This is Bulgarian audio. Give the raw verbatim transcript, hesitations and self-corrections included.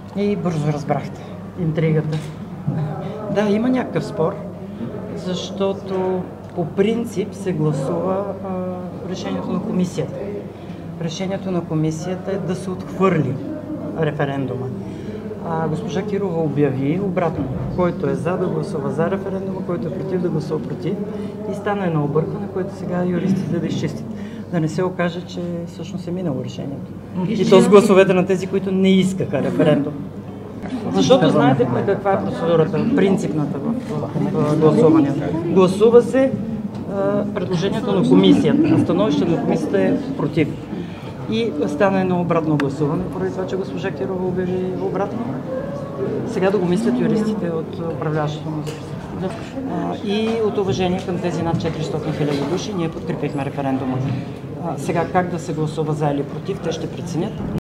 И бързо разбрахте интригата. Да, има някакъв спор, защото по принцип се гласува а, решението на комисията. Решението на комисията е да се отхвърли референдума. А госпожа Кирова обяви обратно. Който е за да гласува за референдума, който е против да гласува против. И стана едно объркване, което сега юристите да изчистят. Да не се окаже, че всъщност е минало решението. И то с гласовете на тези, които не искаха референдум. Защото знаете каква е процедурата, принципната в, в, в гласуването. Гласува се а, предложението на комисията, а становището на комисията е против. И стана едно обратно гласуване, поради това, че госпожа Кирова обяви обратно. Сега да го мислят юристите от управляващото мнозинство. И от уважение към тези над четиристотин хиляди души ние подкрепихме референдума. А, сега как да се гласува за или против, те ще преценят.